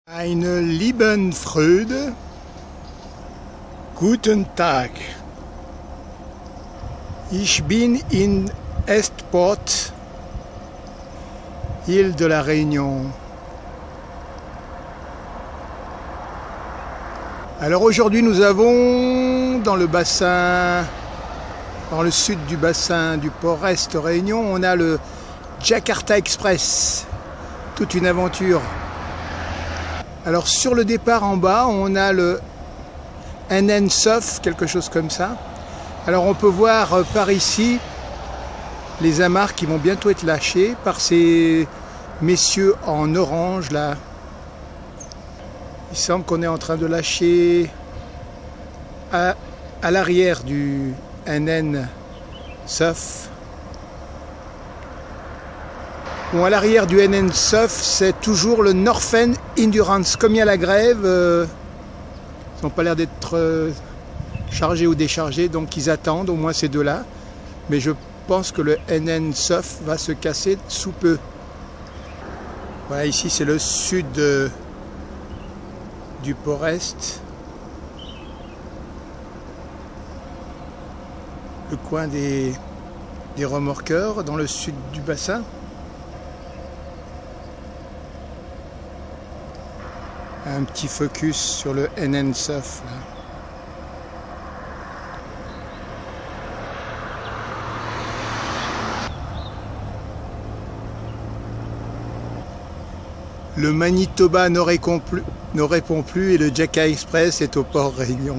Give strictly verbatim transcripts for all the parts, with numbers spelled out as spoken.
Eine lieben Freude, guten Tag. Ich bin in Estport, île de la Réunion. Alors aujourd'hui nous avons dans le bassin, dans le sud du bassin du Port-Est Réunion, on a le Jakarta Express, toute une aventure. Alors sur le départ en bas, on a le N N S O F, quelque chose comme ça. Alors on peut voir par ici les amarres qui vont bientôt être lâchées par ces messieurs en orange là. Il semble qu'on est en train de lâcher à, à l'arrière du N N S O F. Bon, à l'arrière du N N S O F, c'est toujours le Northern Endurance. Comme il y a la grève, euh, ils n'ont pas l'air d'être euh, chargés ou déchargés, donc ils attendent, au moins ces deux-là. Mais je pense que le N N S O F va se casser sous peu. Voilà, ici c'est le sud euh, du Port-Est. Le coin des, des remorqueurs dans le sud du bassin. Un petit focus sur le N N S O F. Là. Le Manitoba ne répond plus, ne répond plus et le Jakarta Express est au port Réunion.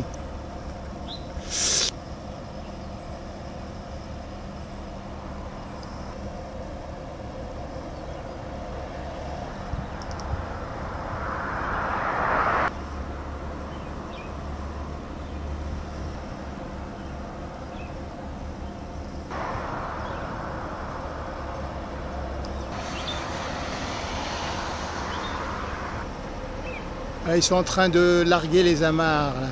Là, ils sont en train de larguer les amarres. Là.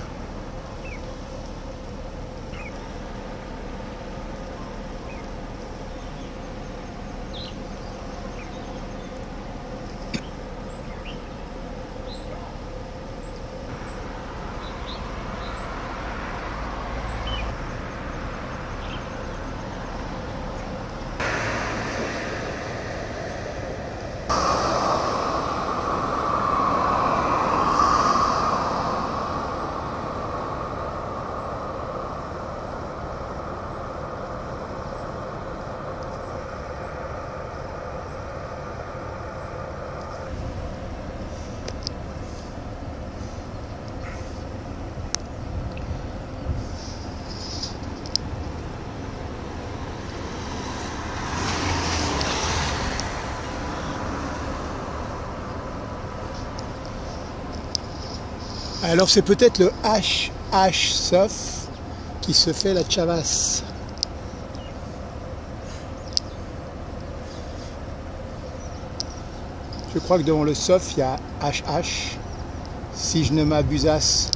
Alors c'est peut-être le H H S O F qui se fait la chavasse. Je crois que devant le S O F il y a H H, si je ne m'abusasse.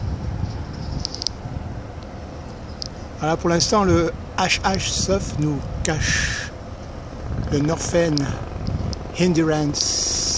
Voilà, pour l'instant le H H S O F nous cache le Northern Endurance.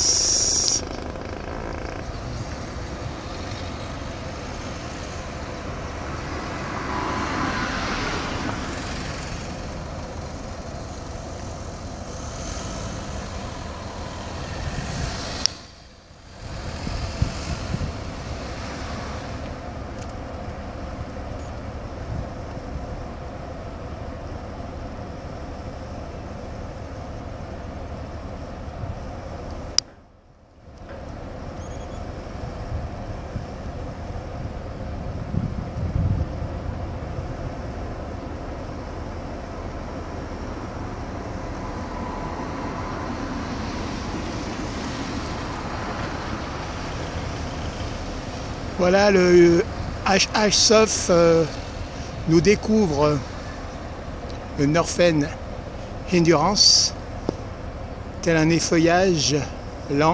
Voilà, le H H S O F euh, nous découvre le Northern Endurance, tel un effeuillage lent.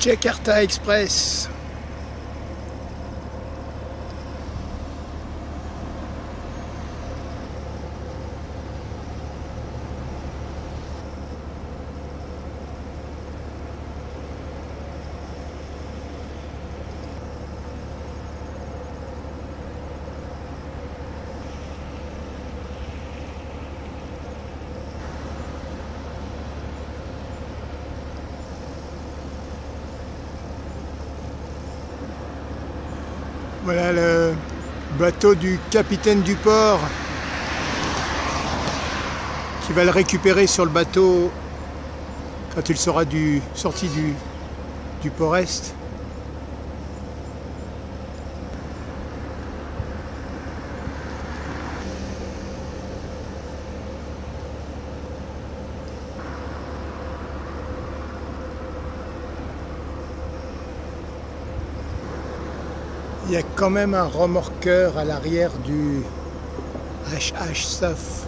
Jakarta Express. Voilà le bateau du capitaine du port qui va le récupérer sur le bateau quand il sera du, sorti du, du port-est. Il y a quand même un remorqueur à l'arrière du H H Saf.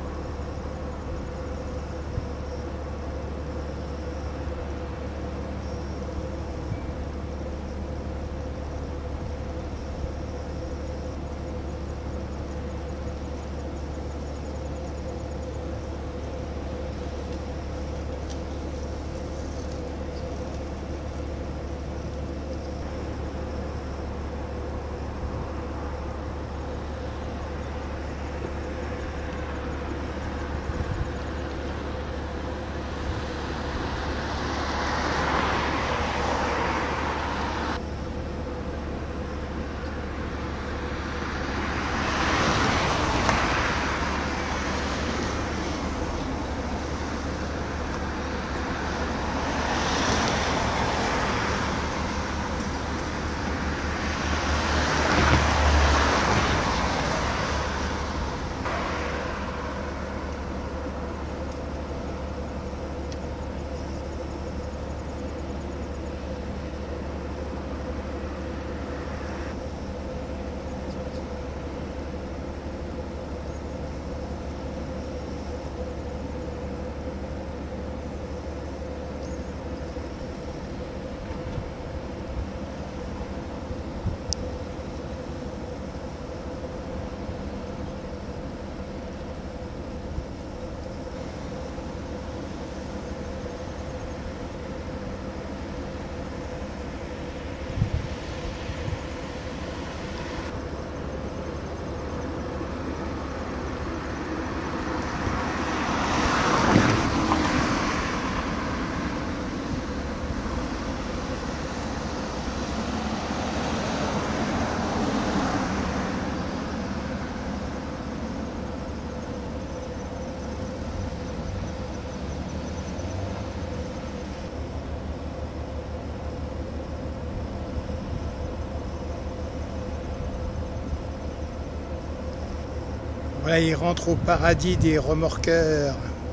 Voilà, il rentre au paradis des remorqueurs.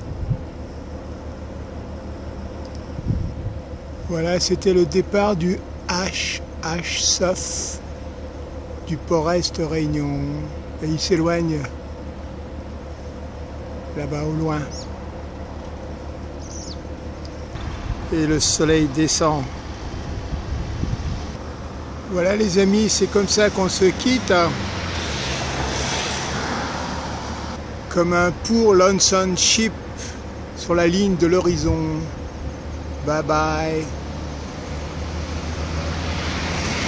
Voilà, c'était le départ du H H Saf du port-est Réunion. Et il s'éloigne là-bas au loin. Et le soleil descend. Voilà les amis, c'est comme ça qu'on se quitte. Comme un pour Lonesome Ship sur la ligne de l'horizon. Bye bye.